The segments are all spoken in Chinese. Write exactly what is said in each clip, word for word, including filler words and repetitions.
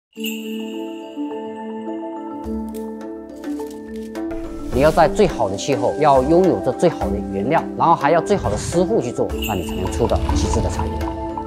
你要在最好的气候，要拥有着最好的原料，然后还要最好的师傅去做，那你才能出到极致的茶叶。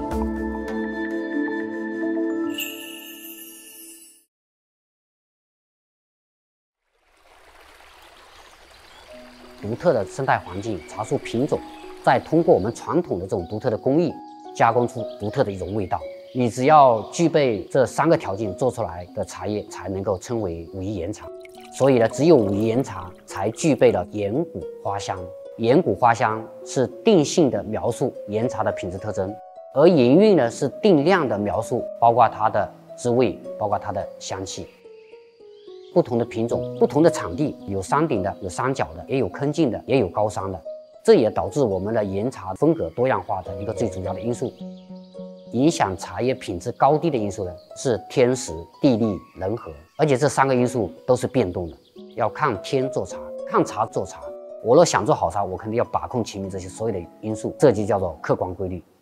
独特的生态环境、茶树品种，再通过我们传统的这种独特的工艺，加工出独特的一种味道。你只要具备这三个条件，做出来的茶叶才能够称为武夷岩茶。所以呢，只有武夷岩茶才具备了岩谷花香。岩谷花香是定性的描述岩茶的品质特征，而岩韵呢是定量的描述，包括它的滋味，包括它的香气。不同的品种、不同的产地，有山顶的，有山脚的，也有坑涧的，也有高山的。这也导致我们的岩茶风格多样化的一个最主要的因素。影响茶叶品质高低的因素呢，是天时、地利、人和，而且这三个因素都是变动的，要看天做茶，看茶做茶。我若想做好茶，我肯定要把控前面这些所有的因素，这就叫做客观规律。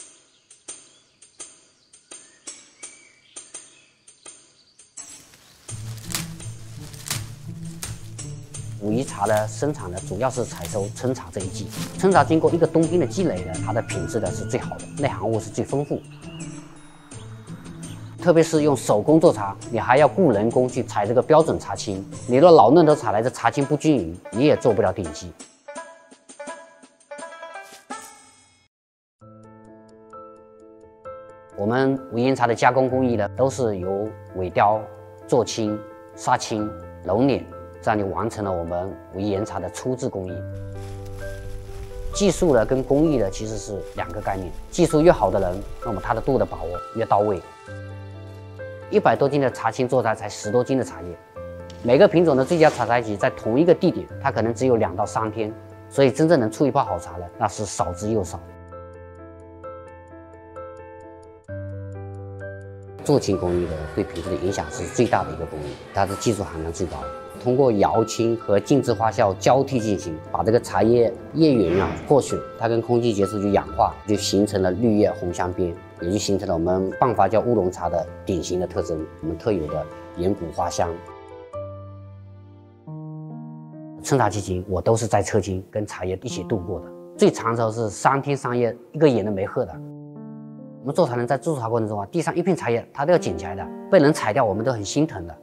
武夷茶的生产呢，主要是采收春茶这一季。春茶经过一个冬天的积累呢，它的品质呢是最好的，内含物是最丰富。特别是用手工做茶，你还要雇人工去采这个标准茶青。你若老嫩的采来，这茶青不均匀，你也做不了顶级。我们武夷岩茶的加工工艺呢，都是由萎雕、做青、杀青、揉捻。这样就完成了我们武夷岩茶的初制工艺。技术呢跟工艺呢其实是两个概念，技术越好的人，那么他的度的把握越到位。一百多斤的茶青做出来才十多斤的茶叶，每个品种的最佳采采集在同一个地点，它可能只有两到三天，所以真正能出一泡好茶呢，那是少之又少。做青工艺的对品质的影响是最大的一个工艺，它的技术含量最高。通过摇青和静置发酵交替进行，把这个茶叶叶缘啊破水，它跟空气接触就氧化，就形成了绿叶红香边，也就形成了我们半发酵乌龙茶的典型的特征，我们特有的岩谷花香。春茶期间，我都是在车间跟茶叶一起度过的，最长的时候是三天三夜，一个眼都没合的。我们做茶人在制茶过程中啊，地上一片茶叶，它都要捡起来的，被人踩掉，我们都很心疼的。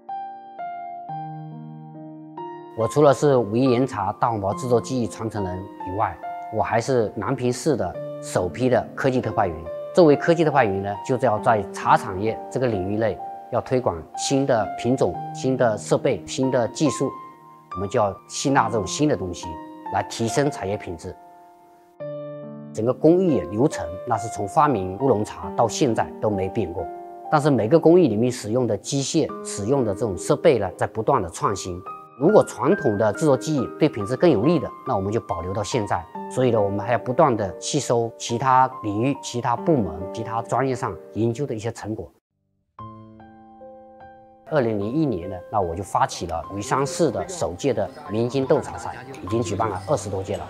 我除了是武夷岩茶大红袍制作技艺传承人以外，我还是南平市的首批的科技特派员。作为科技特派员呢，就是要在茶产业这个领域内，要推广新的品种、新的设备、新的技术，我们就要吸纳这种新的东西，来提升茶叶品质。整个工艺流程，那是从发明乌龙茶到现在都没变过，但是每个工艺里面使用的机械、使用的这种设备呢，在不断的创新。如果传统的制作技艺对品质更有利的，那我们就保留到现在。所以呢，我们还要不断的吸收其他领域、其他部门、其他专业上研究的一些成果。二零零一年呢，那我就发起了武夷山市的首届的民间斗茶赛，已经举办了二十多届了。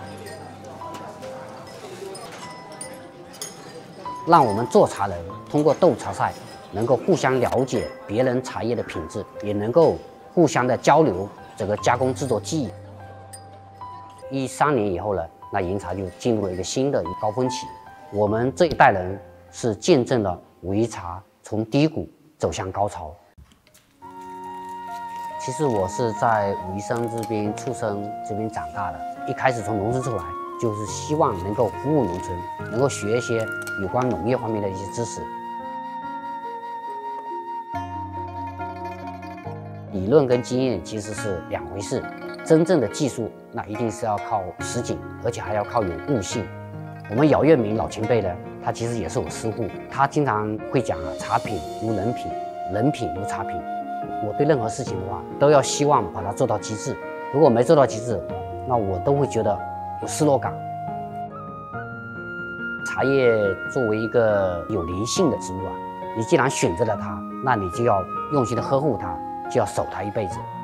让我们做茶人通过斗茶赛，能够互相了解别人茶叶的品质，也能够互相的交流整个加工制作技艺。一三年以后呢，那岩茶就进入了一个新的一个高峰期。我们这一代人是见证了武夷茶从低谷走向高潮。其实我是在武夷山这边出生，这边长大的。一开始从农村出来，就是希望能够服务农村，能够学一些有关农业方面的一些知识。理论跟经验其实是两回事，真正的技术那一定是要靠实景，而且还要靠有悟性。我们姚月明老前辈呢，他其实也是我师傅，他经常会讲啊，茶品如人品，人品如茶品。我对任何事情的话，都要希望把它做到极致。如果没做到极致，那我都会觉得有失落感。茶叶作为一个有灵性的植物啊，你既然选择了它，那你就要用心的呵护它，就要守它一辈子。